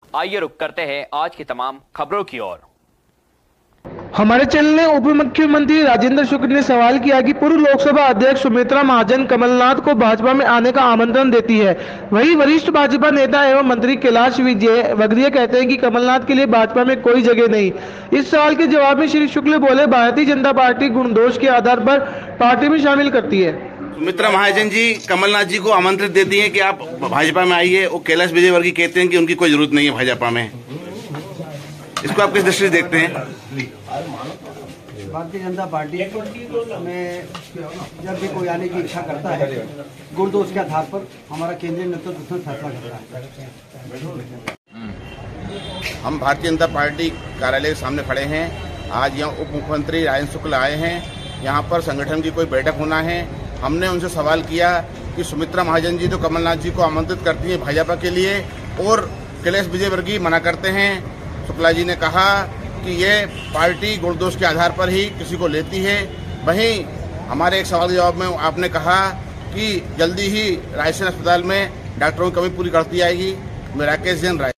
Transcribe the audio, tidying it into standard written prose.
आइए रुक करते हैं आज की तमाम खबरों की ओर। हमारे चैनल ने उप मुख्यमंत्री राजेंद्र शुक्ल ने सवाल किया कि पूर्व लोकसभा अध्यक्ष सुमित्रा महाजन कमलनाथ को भाजपा में आने का आमंत्रण देती है। वहीं वरिष्ठ भाजपा नेता एवं मंत्री कैलाश विजयवर्गीय कहते हैं कि कमलनाथ के लिए भाजपा में कोई जगह नहीं। इस सवाल के जवाब में श्री शुक्ल बोले, भारतीय जनता पार्टी गुण दोष के आधार पर पार्टी में शामिल करती है। सुमित्रा महाजन जी कमलनाथ जी को आमंत्रित देती हैं कि आप भाजपा में आइए। वो कैलाश विजयवर्गीय कहते हैं कि उनकी कोई जरूरत नहीं है भाजपा में। इसको आप किस दृष्टि से देखते हैं? भारतीय जनता पार्टी में जब भी कोई आने की इच्छा करता है, गुण दोष के आधार पर हमारा केंद्रीय नेतृत्व उसमें फैसला करता है। हम भारतीय जनता पार्टी कार्यालय के सामने खड़े हैं। आज यहाँ उप मुख्यमंत्री राजेंद्र शुक्ल आए हैं। यहाँ पर संगठन की कोई बैठक होना है। हमने उनसे सवाल किया कि सुमित्रा महाजन जी तो कमलनाथ जी को आमंत्रित करती हैं भाजपा के लिए और कैलाश विजयवर्गीय मना करते हैं। शुक्ला जी ने कहा कि ये पार्टी गुण दोष के आधार पर ही किसी को लेती है। वहीं हमारे एक सवाल के जवाब में आपने कहा कि जल्दी ही रायसेन अस्पताल में डॉक्टरों की कमी पूरी करती आएगी। मैं राकेश जैन।